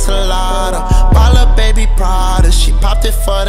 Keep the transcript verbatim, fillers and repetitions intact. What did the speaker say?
enchilada. Bought a baby Prada, she popped it for the